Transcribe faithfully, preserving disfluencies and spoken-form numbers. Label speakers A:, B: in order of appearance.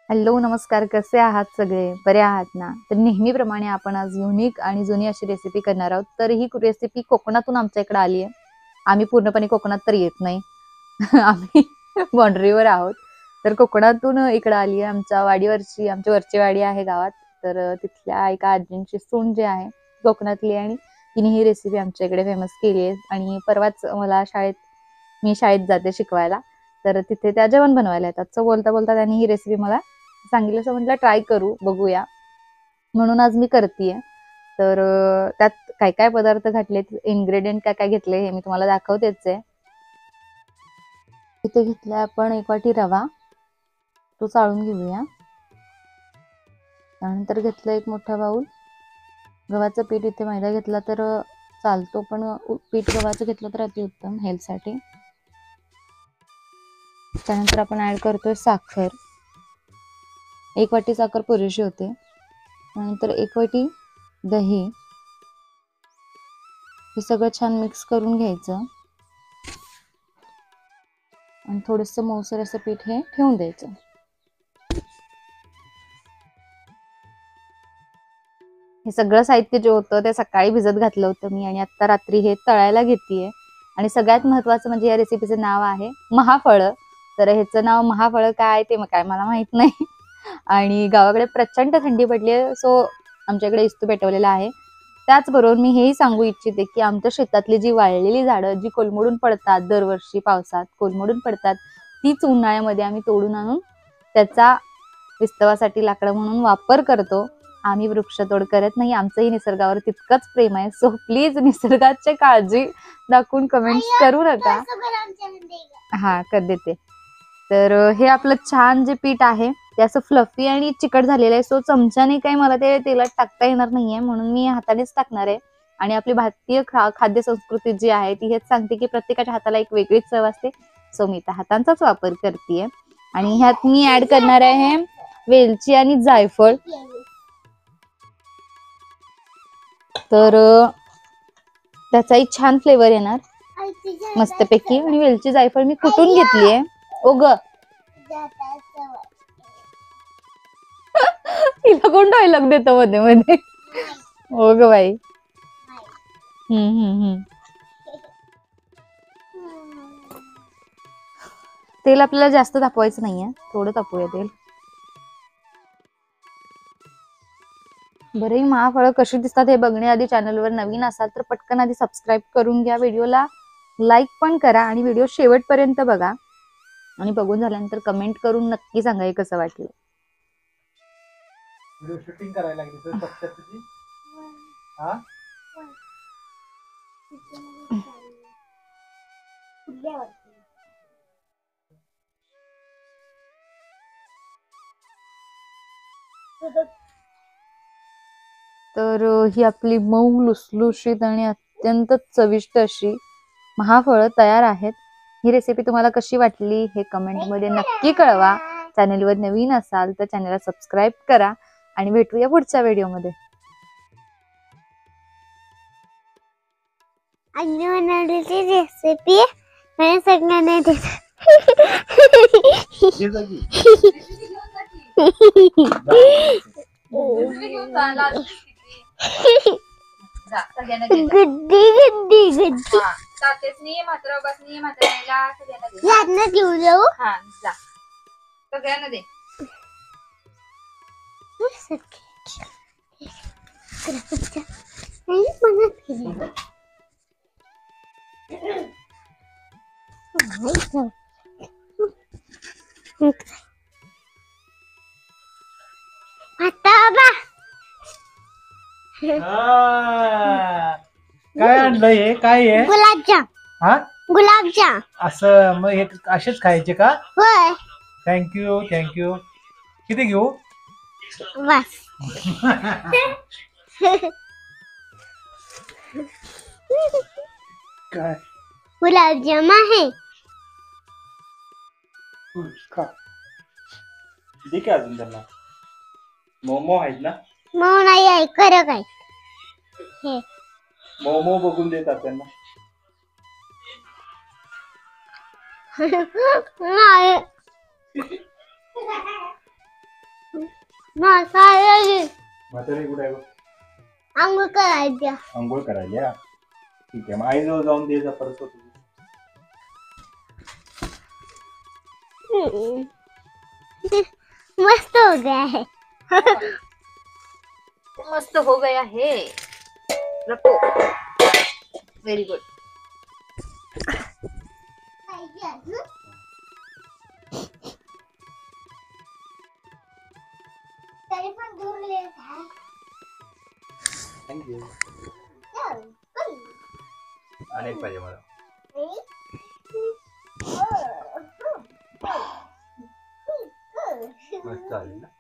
A: Hello नमस्कार, कसे आहात सगळे? बरे आहात ना? तर नेहमीप्रमाणे आपण आज युनिक आणि जुनी अशी रेसिपी करणार आहोत. तर ही रेसिपी कोकणातून आमच्या इकडे आली आहे. आम्ही पूर्णपणे कोकणात तर येत नाही. आम्ही बाउंड्रीवर आहोत. तर कोकणातून इकडे आली आहे. आमच्या वाडीवरची आमची वरची वाडी आहे गावात. तर तिथल्या एका आजींची सून जी आहे कोकणातली आणि तिने ही रेसिपी आमच्या इकडे फेमस केली आहे. आणि परवाच मला शाळेत मी शाळेत जाते शिकवायला. तर तिथे त्या जेवण बनवायला येतात. सो बोलता बोलता त्यांनी ही रेसिपी मला सांगितलं. असं म्हटलं ट्राय करू बघूया, म्हणून आज मी करतेय. तर त्यात काय काय पदार्थ घातले, इन्ग्रेडियंट काय काय घेतले हे मी तुम्हाला दाखवतेच आहे. इथे घेतलाय आपण एक वाटी रवा, तो चाळून घेऊया. त्यानंतर घेतलं एक मोठा बाउल गव्हाचं पीठ. इथे मैदा घेतला तर चालतो, पण पीठ गव्हाचं घेतलं तर अतिउत्तम हेल्थसाठी. त्यानंतर आपण ऍड करतोय साखर. एक वाटी साखर पुरेशी होते. त्यानंतर एक वाटी दही. हे सगळं छान मिक्स करून घ्यायचं आणि थोडंसं मऊसर असं पीठ हे ठेवून द्यायचं. हे सगळं साहित्य जे होतं ते सकाळी भिजत घातलं होतं मी, आणि आता रात्री हे तळायला घेतेय. आणि सगळ्यात महत्त्वाचं म्हणजे या रेसिपीचं नाव आहे महाफळ. तर ह्याचं नाव महाफळ काय ते मग काय मला माहित नाही. आणि गावाकडे प्रचंड थंडी पडली आहे, सो आमच्याकडे इस्तू पेटवलेला आहे. त्याचबरोबर मी हेही सांगू इच्छिते की आमच्या शेतातली जी वाळलेली झाडं जी कोलमडून पडतात, दरवर्षी पावसात कोलमडून पडतात, तीच उन्हाळ्यामध्ये आम्ही तोडून आणून त्याचा विस्तवासाठी लाकडं म्हणून वापर करतो. आम्ही वृक्षतोड करत नाही. आमचंही निसर्गावर तितकंच प्रेम आहे. सो प्लीज निसर्गाची काळजी दाखवून कमेंट्स करू नका. हा कर देते. तर हे आपलं छान जे पीठ आहे ते असं फ्लफी आणि चिकट झालेलं आहे. सो चमच्याने काही मला ते तेलात टाकता येणार नाहीये, म्हणून मी हातानेच टाकणार आहे. आणि आपली भारतीय खाद्य संस्कृती जी आहे ती हेच सांगते की प्रत्येकाच्या हाताला एक वेगळीच चव असते. सो मी त्या हातांचाच वापर करतेय. आणि ह्यात मी ऍड करणार आहे वेलची आणि जायफळ. तर त्याचाही छान फ्लेवर येणार मस्तपैकी. आणि वेलची जायफळ मी कुटून घेतलीये. ओ ग तिला कोण डायलॉग देतो मध्ये मध्ये? हो ग बाई. हम्म हम्म हम्म तेल आपल्याला जास्त तापवायचं नाहीये, थोडं तापूया तेल. बरं, ही महाफळं कशी दिसतात हे बघण्याआधी चॅनलवर नवीन असाल तर पटकन आधी सबस्क्राईब करून घ्या. व्हिडिओला लाईक पण करा आणि व्हिडिओ शेवटपर्यंत बघा. आणि बघून झाल्यानंतर कमेंट करून नक्की सांगा हे कसं वाटलं.
B: व्हिडिओ शूटिंग करायला लागली तर फक्त तुझी हा
A: तर ही आपली मऊ लुसलुशीत आणि अत्यंत चविष्ट अशी महाफळं तयार आहेत. ही रेसिपी तुम्हाला कशी वाटली हे कमेंट मध्ये नक्की कळवा. चॅनलवर नवीन असाल तर चॅनलला सबस्क्राईब करा आणि भेटूया पुढच्या व्हिडिओमध्ये.
C: आम्ही बनवलेली रेसिपी मला सगळ्यांना देते. गुड्डी गुड्डी गुड्डी
A: तातेच मात्र बसनी मात्र
C: यांना घेऊ जाऊ.
A: हा जा सगळ्यांना दे.
B: काय आणलं हे? काय आहे?
C: गुलाबजाम.
B: हा
C: गुलाबजाम.
B: असं मग हे असेच खायचे का?
C: होय.
B: Thank you thank you. किती घेऊ?
C: बस.
B: काय
C: गुलाबजाम आहे.
B: खा. दे की अजून त्यांना. मोमो आहेत ना?
C: मग नाही आहे खरं काय हे
B: मोमो बघून देतात त्यांना.
C: नाही ना काय
B: म्हातारी कुठे आहे बघ?
C: आंघोळ करायच्या
B: आंघोळ करायला ठीक आहे, मग आईजवळ जाऊन दे जा परत होतो.
C: मस्त हो गया है
A: मस्त हो गया है. रखो. Very good.
C: तरी पण दूर लेत आहे.
B: थँक्यू.
C: चल, चल.
B: अनेक पाहिजे मला. मस्त चालेल ना.